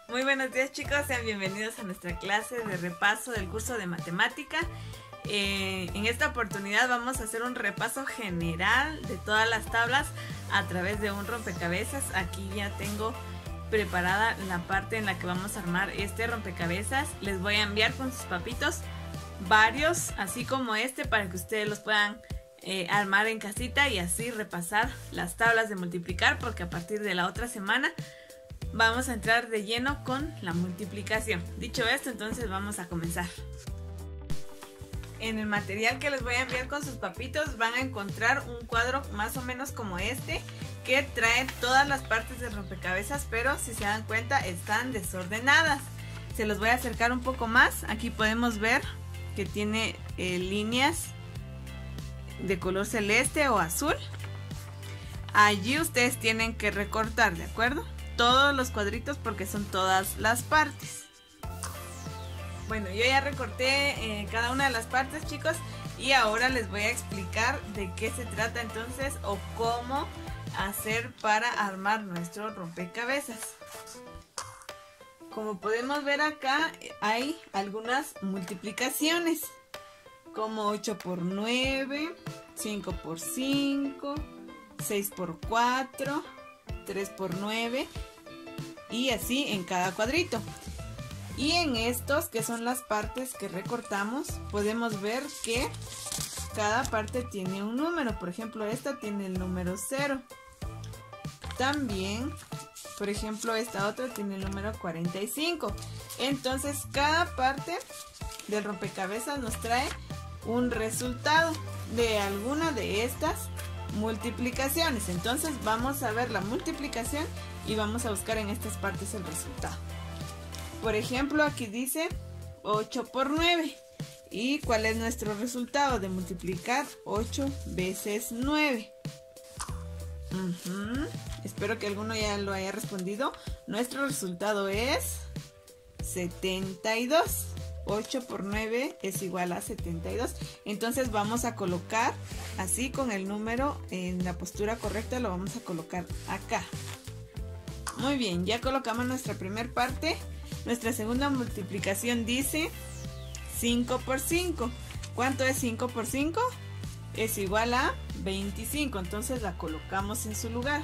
Muy buenos días, chicos, sean bienvenidos a nuestra clase de repaso del curso de matemática. En esta oportunidad vamos a hacer un repaso general de todas las tablas a través de un rompecabezas. Aquí ya tengo preparada la parte en la que vamos a armar este rompecabezas. Les voy a enviar con sus papitos varios, así como este, para que ustedes los puedan armar en casita y así repasar las tablas de multiplicar, porque a partir de la otra semana vamos a entrar de lleno con la multiplicación. Dicho esto, entonces vamos a comenzar. En el material que les voy a enviar con sus papitos van a encontrar un cuadro más o menos como este, que trae todas las partes del rompecabezas, pero si se dan cuenta están desordenadas. Se los voy a acercar un poco más. Aquí podemos ver que tiene líneas de color celeste o azul. Allí ustedes tienen que recortar, ¿de acuerdo? Todos los cuadritos, porque son todas las partes. Bueno, yo ya recorté cada una de las partes, chicos, y ahora les voy a explicar de qué se trata entonces o cómo hacer para armar nuestro rompecabezas. Como podemos ver acá, hay algunas multiplicaciones, como 8 por 9, 5 por 5, 6 por 4, 3 por 9 y así en cada cuadrito. Y en estos, que son las partes que recortamos, podemos ver que cada parte tiene un número. Por ejemplo, esta tiene el número 0. También, por ejemplo, esta otra tiene el número 45. Entonces, cada parte del rompecabezas nos trae un resultado de alguna de estas multiplicaciones. Entonces vamos a ver la multiplicación y vamos a buscar en estas partes el resultado. Por ejemplo, aquí dice 8 por 9. ¿Y cuál es nuestro resultado de multiplicar 8 veces 9? Espero que alguno ya lo haya respondido. Nuestro resultado es 72. 8 por 9 es igual a 72. Entonces vamos a colocar así con el número en la postura correcta, lo vamos a colocar acá. Muy bien, ya colocamos nuestra primera parte. Nuestra segunda multiplicación dice 5 por 5. ¿Cuánto es 5 por 5? Es igual a 25. Entonces la colocamos en su lugar.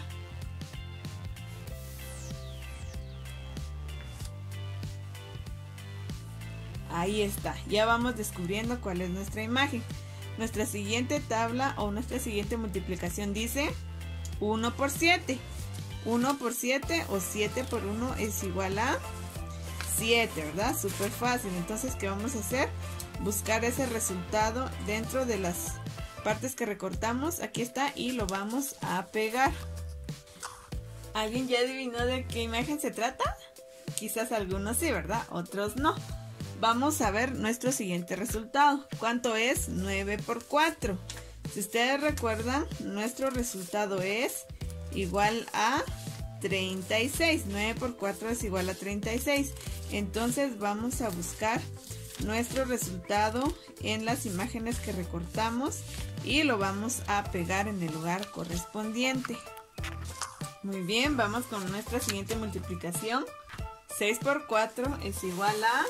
Ahí está, ya vamos descubriendo cuál es nuestra imagen. Nuestra siguiente tabla o nuestra siguiente multiplicación dice 1 por 7. 1 por 7 o 7 por 1 es igual a 7, ¿verdad? Súper fácil. Entonces, ¿qué vamos a hacer? Buscar ese resultado dentro de las partes que recortamos. Aquí está y lo vamos a pegar. ¿Alguien ya adivinó de qué imagen se trata? Quizás algunos sí, ¿verdad? Otros no. Vamos a ver nuestro siguiente resultado. ¿Cuánto es 9 por 4? Si ustedes recuerdan, nuestro resultado es igual a 36. 9 por 4 es igual a 36. Entonces vamos a buscar nuestro resultado en las imágenes que recortamos y lo vamos a pegar en el lugar correspondiente. Muy bien, vamos con nuestra siguiente multiplicación. 6 por 4 es igual a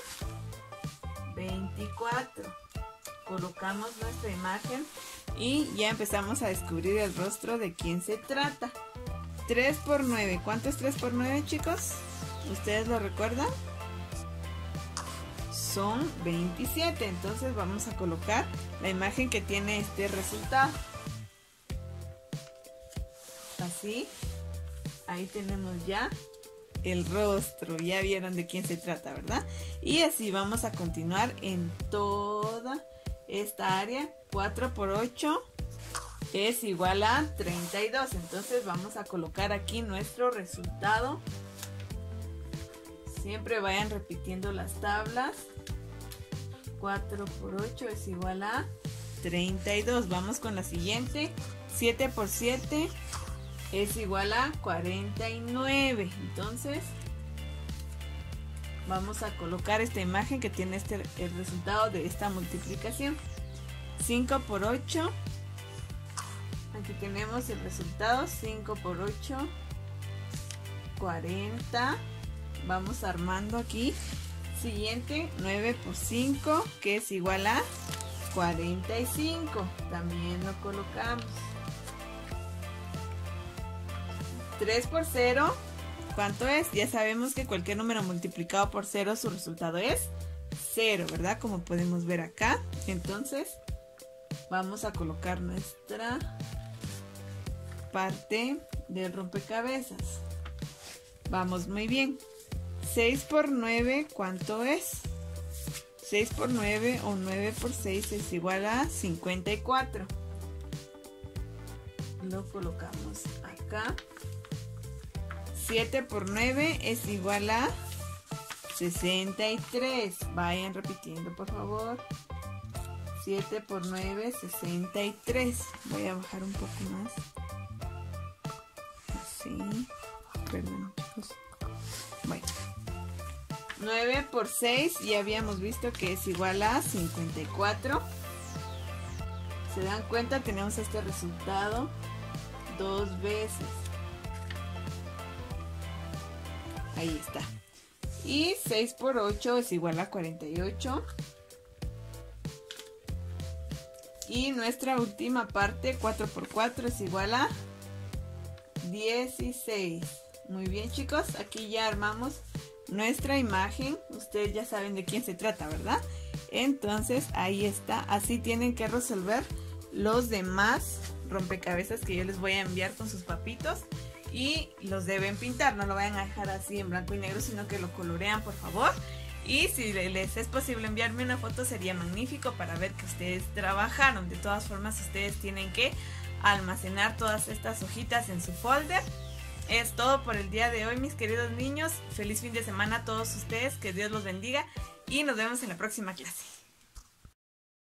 24. Colocamos nuestra imagen y ya empezamos a descubrir el rostro de quién se trata. 3 por 9. ¿Cuánto es 3 por 9, chicos? ¿Ustedes lo recuerdan? Son 27. Entonces vamos a colocar la imagen que tiene este resultado. Así. Ahí tenemos ya el rostro. Ya vieron de quién se trata, ¿verdad? Y así vamos a continuar en toda esta área. 4 por 8 es igual a 32. Entonces vamos a colocar aquí nuestro resultado. Siempre vayan repitiendo las tablas. 4 por 8 es igual a 32. Vamos con la siguiente. 7 por 7 es igual a 49. Entonces vamos a colocar esta imagen que tiene el resultado de esta multiplicación. 5 por 8. Aquí tenemos el resultado. 5 por 8, 40. Vamos armando aquí. Siguiente, 9 por 5, que es igual a 45. También lo colocamos. 3 por 0, ¿cuánto es? Ya sabemos que cualquier número multiplicado por 0, su resultado es 0, ¿verdad? Como podemos ver acá. Entonces, vamos a colocar nuestra parte del rompecabezas. Vamos muy bien. 6 por 9, ¿cuánto es? 6 por 9 o 9 por 6 es igual a 54. Lo colocamos acá. 7 por 9 es igual a 63. Vayan repitiendo, por favor. 7 por 9, 63. Voy a bajar un poco más. Así. Perdón, chicos. Bueno. 9 por 6 ya habíamos visto que es igual a 54. ¿Se dan cuenta? Tenemos este resultado dos veces. Ahí está. Y 6 por 8 es igual a 48. Y nuestra última parte, 4 por 4 es igual a 16. Muy bien, chicos. Aquí ya armamos nuestra imagen. Ustedes ya saben de quién se trata, ¿verdad? Entonces, ahí está. Así tienen que resolver los demás rompecabezas que yo les voy a enviar con sus papitos. Y los deben pintar, no lo vayan a dejar así en blanco y negro, sino que lo colorean, por favor. Y si les es posible enviarme una foto, sería magnífico para ver que ustedes trabajaron. De todas formas, ustedes tienen que almacenar todas estas hojitas en su folder. Es todo por el día de hoy, mis queridos niños. Feliz fin de semana a todos ustedes, que Dios los bendiga y nos vemos en la próxima clase.